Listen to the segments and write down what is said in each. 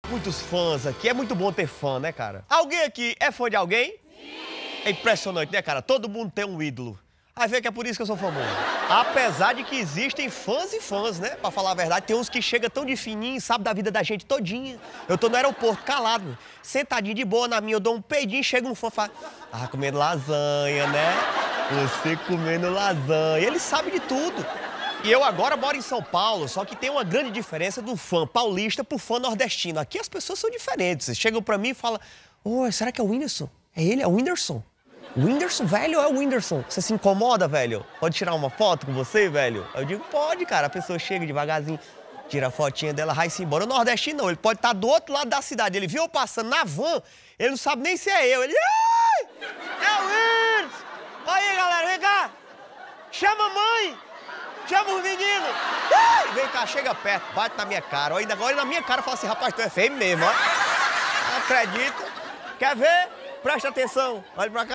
Muitos fãs aqui. É muito bom ter fã, né, cara? Alguém aqui é fã de alguém? Sim! É impressionante, né, cara? Todo mundo tem um ídolo. Aí vê que é por isso que eu sou famoso. Apesar de que existem fãs e fãs, né? Pra falar a verdade, tem uns que chegam tão de fininho, sabe da vida da gente todinha. Eu tô no aeroporto, calado, sentadinho de boa na minha, eu dou um peidinho, chega um fã e fala... Ah, comendo lasanha, né? Você comendo lasanha. Ele sabe de tudo. E eu agora moro em São Paulo, só que tem uma grande diferença do fã paulista pro fã nordestino. Aqui as pessoas são diferentes. Vocês chegam pra mim e falam... Ô, será que é o Whindersson? É ele? É o Whindersson? O Whindersson, velho, é o Whindersson. Você se incomoda, velho? Pode tirar uma foto com você, velho? Eu digo, pode, cara. A pessoa chega devagarzinho, tira a fotinha dela, vai-se embora. O nordestino não, ele pode estar do outro lado da cidade. Ele viu eu passando na van, ele não sabe nem se é eu. Ele, ai, é o Whindersson! Olha aí, galera, vem cá. Chama a mãe, chama os meninos. Ai, vem cá, chega perto, bate na minha cara. Ainda agora na minha cara fala assim, rapaz, tu é feio mesmo, ó. Não acredito. Quer ver? Presta atenção. Olha pra cá.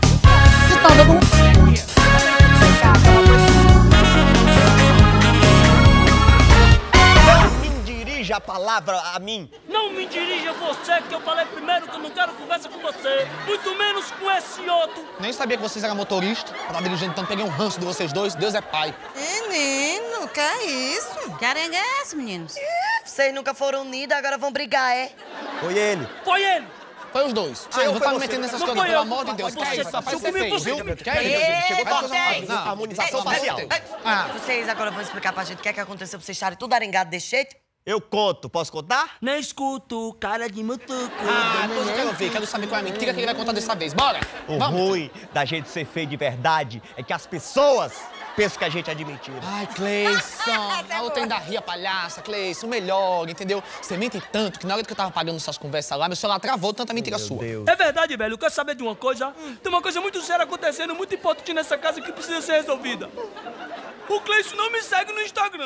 Não me dirija a palavra a mim. Não me dirija a você, que eu falei primeiro que eu não quero conversa com você. Muito menos com esse outro. Nem sabia que vocês eram motoristas. Tava dirigindo, então peguei um ranço de vocês dois. Deus é pai. Menino, que é isso? Que arenga é essa, meninos? Vocês nunca foram unidos, agora vão brigar, é? Foi ele. Foi ele. Foi os dois. eu Não foi tá me você. metendo nessas Não coisas, foi pelo eu. amor de Deus. Você Que é isso? tá Rapaz, comigo, você fez, você. viu? Que é isso? Chegou pra vocês! Harmonização facial. Vocês agora vão explicar pra gente o que é que aconteceu pra vocês estarem tudo arengado desse jeito? Eu conto. Posso contar? Nem escuto, cara de mutuco. Pois eu quero ouvir. Quero saber qual é a mentira que ele vai contar dessa vez. Bora! O Vamos. ruim da gente ser feio de verdade é que as pessoas pensam que a gente é de mentira. Ai, Cleison, a outra ainda ria, palhaça, Cleison, melhor, entendeu? Você mente tanto que na hora que eu tava pagando suas conversas lá, meu celular travou tanta mentira sua. Deus. É verdade, velho. Quer saber de uma coisa? Tem uma coisa muito séria acontecendo, muito importante nessa casa que precisa ser resolvida. O Cleison não me segue no Instagram.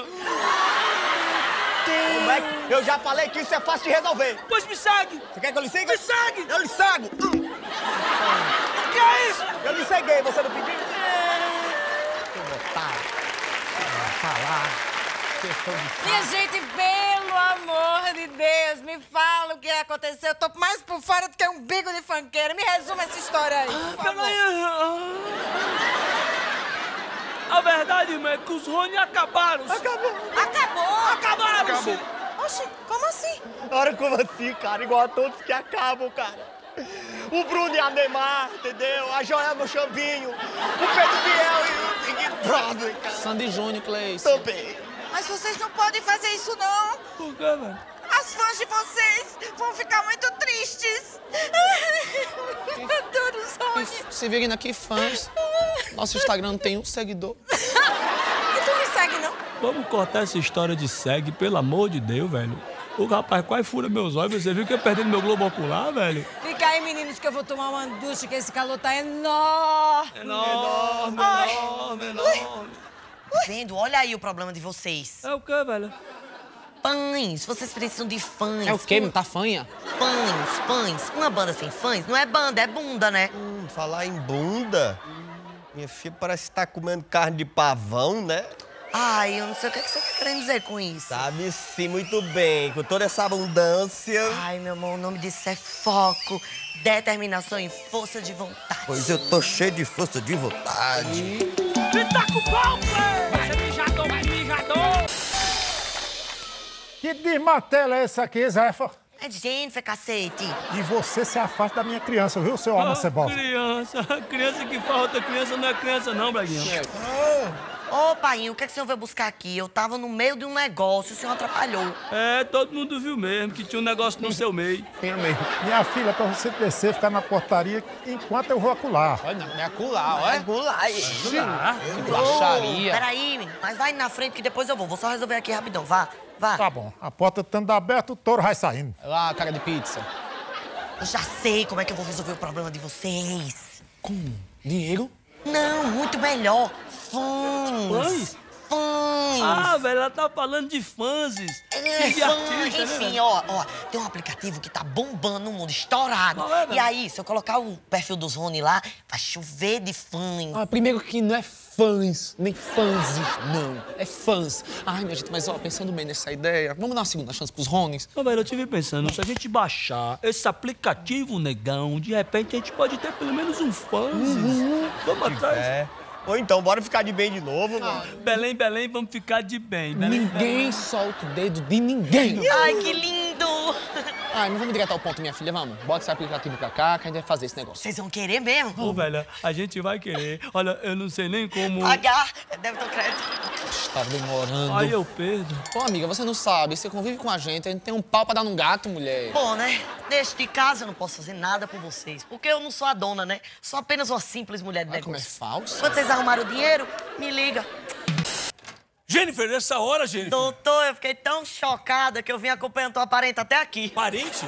Como é que... Eu já falei que isso é fácil de resolver. Pois me segue. Você quer que eu lhe siga? Me segue. Eu lhe sigo. O que é isso? Eu lhe ceguei, você não pediu? Seu otário. Falar. Minha gente, pelo amor de Deus, me fala o que aconteceu. Eu tô mais por fora do que um bico de funkeira. Me resuma essa história aí, por favor. A verdade, irmão, é que os Rony acabaram. Acabou? Acabaram. Oxi, como assim? Ora, como assim, cara? Igual a todos que acabam, cara. O Bruno e a Neymar, entendeu? A Joelma, o Chambinho, o Pedro Biel e o Big Brother, cara. Sandy Júnior, Cleison. Também. Mas vocês não podem fazer isso, não. Por quê, velho? As fãs de vocês vão ficar muito tristes. Adoro os olhos. Se virem aqui, fãs. Nosso Instagram não tem um seguidor. E tu me segue, não? Vamos cortar essa história de segue, pelo amor de Deus, velho. O rapaz quase fura meus olhos. Você viu que eu perdendo meu globo ocular, velho? Fica aí, meninos, que eu vou tomar uma ducha, que esse calor tá enorme. Enorme. Vendo? Olha aí o problema de vocês. É o quê, velho? Fãs, vocês precisam de fãs. É o quê, meu? Tá fanha? Fãs. Uma banda sem fãs não é banda, é bunda, né? Falar em bunda, minha filha parece que tá comendo carne de pavão, né? Ai, eu não sei o que você tá querendo dizer com isso. Sabe sim, muito bem, com toda essa abundância. Ai, meu amor, o nome disso é foco, determinação e força de vontade. Pois eu tô cheio de força de vontade. Me tá com pau, velho! Você mijador. Que desmatela é essa aqui, Zefa? É Jennifer, cacete. E você se afasta da minha criança, viu, seu alma cebosa? Criança que falta criança não é criança não, Braguinha. Ô, pai, o que é que o senhor veio buscar aqui? Eu tava no meio de um negócio, o senhor atrapalhou. É, todo mundo viu mesmo que tinha um negócio no seu meio. Minha filha, pra você descer, ficar na portaria enquanto eu vou acular. Olha, não, é acular, olha. Que baixaria. Peraí, menino, mas vai na frente que depois eu vou. Vou só resolver aqui rapidão, vá. Tá bom, a porta estando aberta, o touro vai saindo. Olha lá, cara de pizza. Eu já sei como é que eu vou resolver o problema de vocês. Como? Dinheiro? Não, muito melhor. Fãs. fãs. Ah, velho, ela tá falando de fãs. De artista, Enfim, né, ó, tem um aplicativo que tá bombando no mundo, estourado. Qual é, E aí, se eu colocar o perfil dos Rony lá, vai chover de fãs. Ah, primeiro que não é fãs, nem fãs, não. É fãs. Ai, minha gente, mas ó, pensando bem nessa ideia, vamos dar uma segunda chance pros Ronis? Ô, velho, eu tive pensando, se a gente baixar esse aplicativo, negão, de repente a gente pode ter pelo menos um fã. Vamos atrás. É. Ou então, bora ficar de bem de novo, mano. Belém, Belém, vamos ficar de bem. Belém, Ninguém solta o dedo de ninguém. Ai, que lindo! Ai, não vamos direto ao ponto, minha filha, vamos. Bota esse aplicativo pra cá que a gente vai fazer esse negócio. Vocês vão querer mesmo? Ô, velho, a gente vai querer. Olha, eu não sei nem como... Pagar, débito ou crédito. Tá demorando. Ai, eu perdo. Pô, amiga, você não sabe, você convive com a gente tem um pau pra dar num gato, mulher. Bom, né? Neste caso, eu não posso fazer nada por vocês, porque eu não sou a dona, né? Sou apenas uma simples mulher de Olha como é negócio. falso. Quando vocês arrumaram o dinheiro, me liga. Jennifer, nessa hora, Jennifer. Doutor, eu fiquei tão chocada que eu vim acompanhando tua parente até aqui. Parente?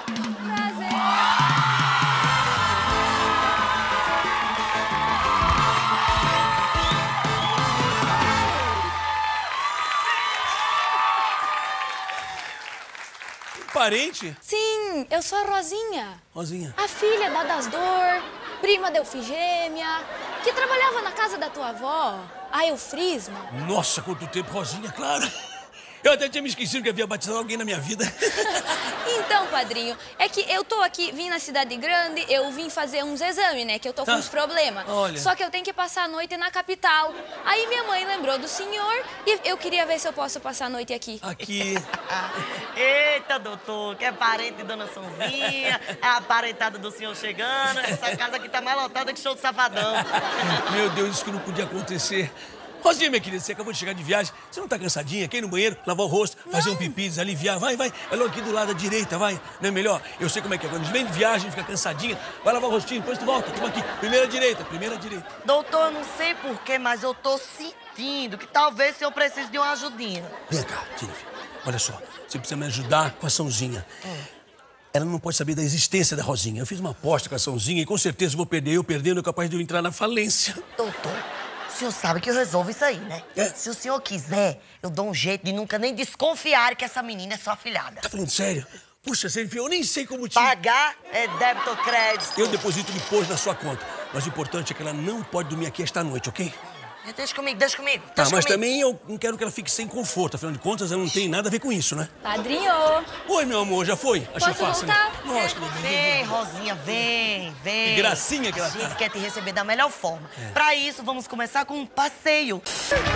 Parente? Sim, eu sou a Rosinha. Rosinha. A filha da Dasdor, prima da Eufigêmia, que trabalhava na casa da tua avó, a Eufrisma. Nossa, quanto tempo, Rosinha, claro. Eu até tinha me esquecido que havia batizado alguém na minha vida. Então, padrinho, é que eu tô aqui, vim na cidade grande, eu vim fazer uns exames, né, que eu tô com uns problemas. Olha. Só que eu tenho que passar a noite na capital. Aí minha mãe lembrou do senhor e eu queria ver se eu posso passar a noite aqui. Aqui. Eita, doutor, que é parente de Dona Sonzinha, é a parentada do senhor chegando. Essa casa aqui tá mais lotada que show de Safadão. Meu Deus, isso que não podia acontecer. Rosinha, minha querida, você acabou de chegar de viagem. Você não tá cansadinha? Quer ir no banheiro, lavar o rosto, fazer um pipi, desaliviar? Vai, vai. É logo aqui do lado da direita, vai. Não é melhor? Eu sei como é que é. Quando a gente vem de viagem, fica cansadinha. Vai lavar o rostinho, depois tu volta. Toma aqui. Primeira direita, primeira direita. Doutor, eu não sei porquê, mas eu tô sentindo que talvez o senhor precise de uma ajudinha. Vem cá, Jennifer. Olha só, você precisa me ajudar com a Sãozinha. Ela não pode saber da existência da Rosinha. Eu fiz uma aposta com a Sãozinha e com certeza vou perder. Eu perdendo é capaz de eu entrar na falência. Doutor, o senhor sabe que eu resolvo isso aí, né? É. Se o senhor quiser, eu dou um jeito de nunca nem desconfiar que essa menina é sua afilhada. Tá falando sério? Puxa, Jennifer, eu nem sei como te... Pagar é débito ou crédito. Eu deposito depois na sua conta. Mas o importante é que ela não pode dormir aqui esta noite, ok? Deixa comigo, deixa comigo. Tá, deixa mas comigo. também eu não quero que ela fique sem conforto. Afinal de contas, ela não tem nada a ver com isso, né? Padrinho! Oi, meu amor, já foi? Achei Posso fácil, voltar? né? Nossa, meu Deus. Vem, Rosinha, vem, vem. Que gracinha que ela A gente tá. quer te receber da melhor forma. Pra isso, vamos começar com um passeio.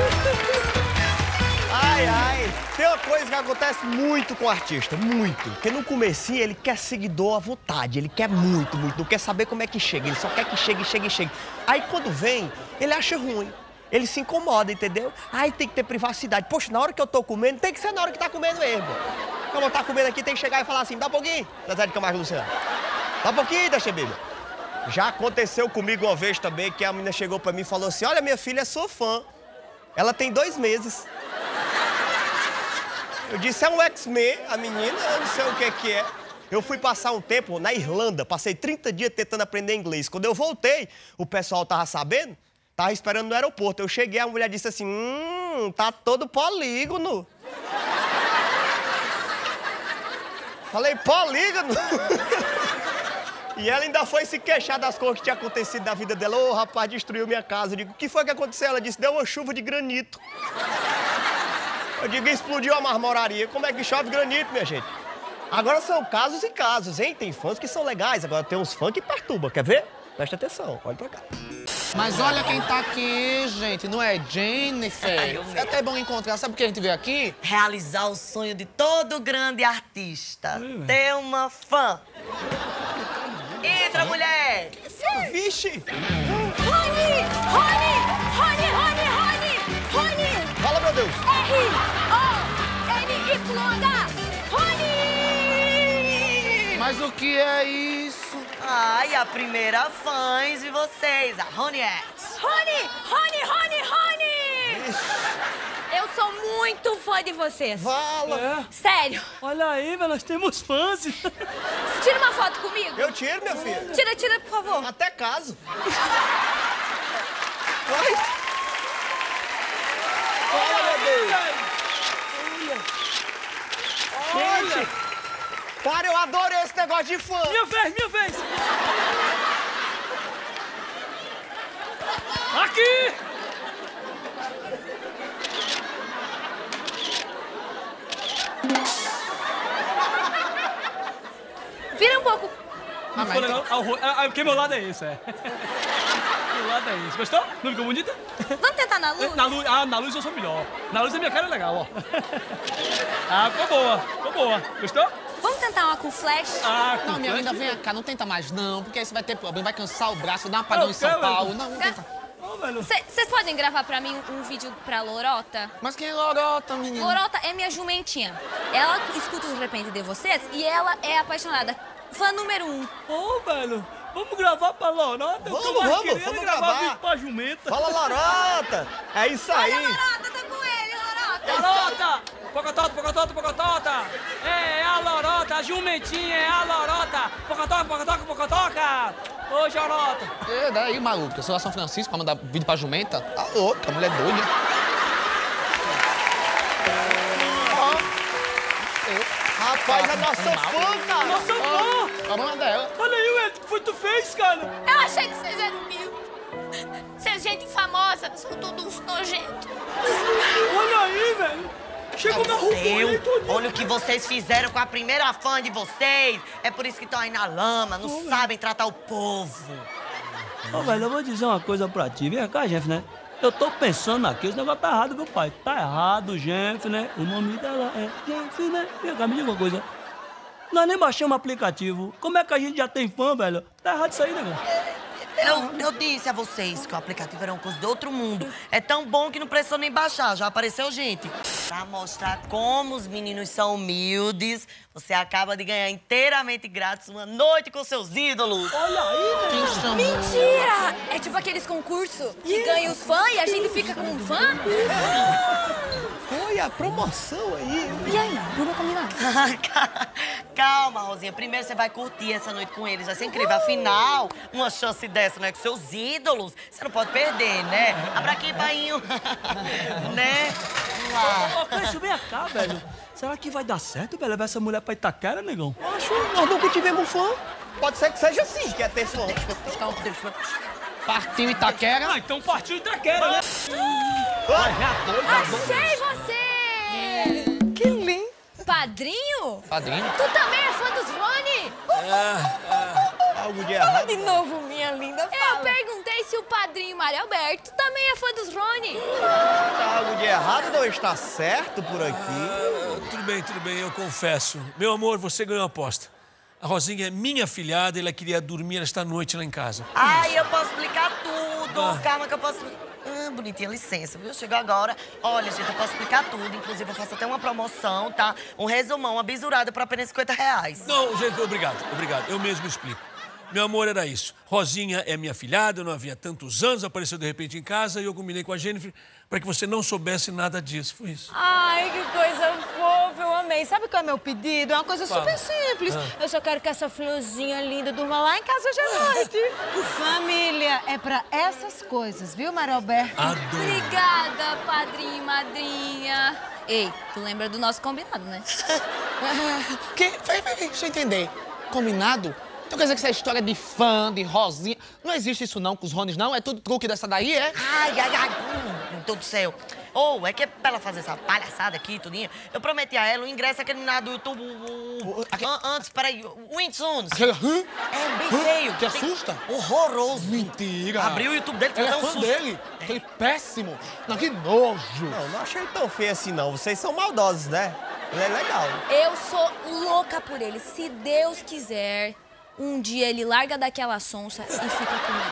Ai, ai. Tem uma coisa que acontece muito com o artista, muito. Porque no comecinho ele quer seguidor à vontade, ele quer muito, muito. Não quer saber como é que chega, ele só quer que chegue, chegue, chegue. Aí quando vem, ele acha ruim. Ele se incomoda, entendeu? Aí tem que ter privacidade. Poxa, na hora que eu tô comendo, tem que ser na hora que tá comendo mesmo. Como eu tá comendo aqui, tem que chegar e falar assim, dá um pouquinho, Zezé de Camargo e Luciano. Dá um pouquinho, deixa bíblia. Já aconteceu comigo uma vez também, que a menina chegou pra mim e falou assim, olha, minha filha é sua fã. Ela tem 2 meses. Eu disse, é um X-Men, a menina, eu não sei o que é. Eu fui passar um tempo na Irlanda, passei 30 dias tentando aprender inglês. Quando eu voltei, o pessoal tava sabendo, tava esperando no aeroporto. Eu cheguei, a mulher disse assim, tá todo polígono. Falei, polígono? E ela ainda foi se queixar das coisas que tinha acontecido na vida dela. Ô, rapaz, destruiu minha casa. Eu digo, o que foi que aconteceu? Ela disse, deu uma chuva de granito. Eu digo, explodiu a marmoraria. Como é que chove granito, minha gente? Agora são casos e casos, hein? Tem fãs que são legais, agora tem uns fãs que perturbam. Quer ver? Presta atenção, olha pra cá. Mas olha quem tá aqui, gente, não é Jennifer? eu mesmo. É até bom encontrar. Sabe por que a gente veio aqui? Realizar o sonho de todo grande artista. Ter uma fã. Entra, mulher! Vixe! Rony! Rony! Rony! Rony! Rony! Rony! Fala, meu Deus! R-O-N-Y-H! Rony! Mas o que é isso? Ai, a primeira fãs de vocês, a Rony X. Rony! Rony! Rony! Rony! Eu sou muito fã de vocês. Fala! Sério. Olha aí, velho, nós temos fãs. Tira uma foto comigo. Eu tiro, minha filha. Tira, tira, por favor. Até caso. Vai. Olha, meu Deus. Olha. Para, eu adorei esse negócio de fã. Minha vez. Aqui! Vira um pouco. Não ficou legal? Porque meu lado é esse, é. Meu lado é esse. Gostou? Não ficou bonita? Vamos tentar na luz? Na luz eu sou melhor. Na luz a minha cara é legal, ó. Ah, ficou boa. Gostou? Vamos tentar uma com flash? Ah, com Não, minha flash? linda, vem cá, não tenta mais não, porque aí você vai ter problema, vai cansar o braço, vai dar um apagão em São Paulo. Não tenta. Vocês podem gravar pra mim um vídeo pra Lorota? Mas quem é Lorota, menina? Lorota é minha jumentinha. Ela escuta os repente de vocês e ela é apaixonada. Fã número 1. Ô, velho, vamos gravar pra Lorota? Vamos gravar. Vídeo pra jumenta. Fala, Lorota. É isso aí. Olha, Lorota, tá com ele, Lorota. Lorota! Pocotota! É a Lorota, a jumentinha é a Lorota! Pocotoca! Ô, Jorota! É, daí, maluco, eu sou lá São Francisco pra mandar vídeo pra jumenta. Tá louca, mulher doida. Rapaz, é nossa fã, cara. Nossa, fã! A mãe dela. Olha aí, Ué, o que foi que tu fez, cara? Eu achei que vocês eram mil. Vocês, gente famosa, são todos uns nojentos. Olha aí, velho! Chegou na roupa aí, tudo. Olha o que vocês fizeram com a primeira fã de vocês. É por isso que estão aí na lama, não sabem tratar o povo. Ô, velho, eu vou dizer uma coisa pra ti. Vem cá, Jeff, né? Eu tô pensando aqui, esse negócio tá errado, meu pai. Tá errado, Jeff, né? O nome dela é Jeff, né? Vem cá, me diga uma coisa. Nós nem baixamos o aplicativo. Como é que a gente já tem fã, velho? Tá errado isso aí, negócio. Eu disse a vocês que o aplicativo era uma coisa de outro mundo. É tão bom que não precisou nem baixar, já apareceu gente. Pra mostrar como os meninos são humildes, você acaba de ganhar inteiramente grátis uma noite com seus ídolos. Olha aí, Quem chamou? Mentira! É tipo aqueles concursos que ganha os fãs e a gente fica com um fã. Foi a promoção aí. E aí, vamos combinar? Calma, Rosinha. Primeiro você vai curtir essa noite com eles. Vai ser incrível. Afinal, uma chance dessa, né? Com seus ídolos, você não pode perder, né? Abra aqui, painho. Né? Vamos lá. Ô, Cleiton, vem cá, velho. Será que vai dar certo, velho, levar essa mulher pra Itaquera, negão? Acho, nós nunca tivemos fã. Pode ser que seja assim, quer ter fã. Partiu Itaquera. Ah, então partiu Itaquera, né? Achei você! Que lindo. Padrinho? Padrinho? Tu também é fã dos Rony? Algo de errado. De novo, minha linda, Eu fala. perguntei se o padrinho Mário Alberto também é fã dos Rony. Algo de errado não está certo por aqui. Tudo bem, eu confesso. Meu amor, você ganhou a aposta. A Rosinha é minha afilhada e ela queria dormir esta noite lá em casa. Ai, eu posso explicar tudo. Calma que eu posso... bonitinha, licença, viu? Chegou agora. Olha, gente, eu posso explicar tudo. Inclusive, eu faço até uma promoção, tá? Um resumão, uma bisurada por apenas R$50. Não, gente, obrigado. Eu mesmo explico. Meu amor, era isso. Rosinha é minha afilhada, eu não havia tantos anos, apareceu de repente em casa e eu combinei com a Jennifer para que você não soubesse nada disso. Foi isso. Ai, que coisa fofa, eu amei. Sabe qual é o meu pedido? É uma coisa super simples. Eu só quero que essa florzinha linda durma lá em casa hoje à noite. Família, é pra essas coisas, viu, Mário Alberto? Adoro. Obrigada, padrinho e madrinha. Ei, tu lembra do nosso combinado, né? Que? Deixa eu entender. Combinado? Então quer dizer que essa história de fã, de Rosinha... Não existe isso não com os Rones, não? É tudo truque dessa daí, é? Ai, meu Deus do céu. É que pra ela fazer essa palhaçada aqui, tudinho, eu prometi a ela o ingresso aquele menino do YouTube... Antes, peraí, o Insunes. Aquele... É, bem feio. Te assusta? Horroroso. Mentira. Abriu o YouTube dele, Ela é um fã susto. dele. Aquele péssimo. Não, que nojo. Não achei ele tão feio assim, não. Vocês são maldosos, né? Ele é legal. Eu sou louca por ele. Se Deus quiser, um dia ele larga daquela sonsa e fica comigo.